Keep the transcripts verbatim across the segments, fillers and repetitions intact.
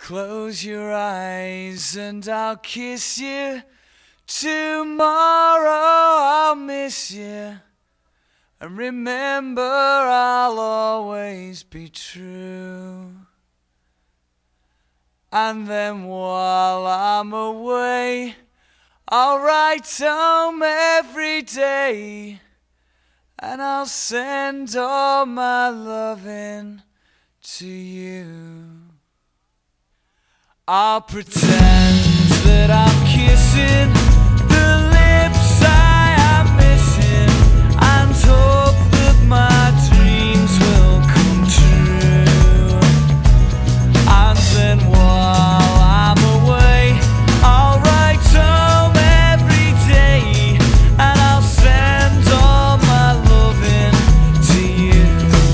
Close your eyes and I'll kiss you. Tomorrow I'll miss you. And remember, I'll always be true. And then while I'm away, I'll write home every day. And I'll send all my loving to you. I'll pretend that I'm kissing the lips I am missing, and hope that my dreams will come true. And then while I'm away, I'll write home every day, and I'll send all my loving to you.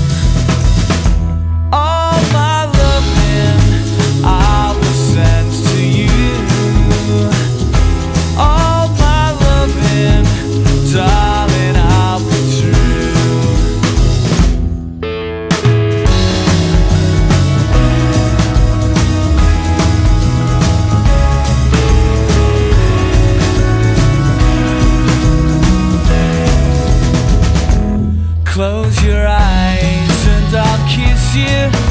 All my loving I'll send to you. All my loving, darling, I'll be true. Close your eyes and I'll kiss you.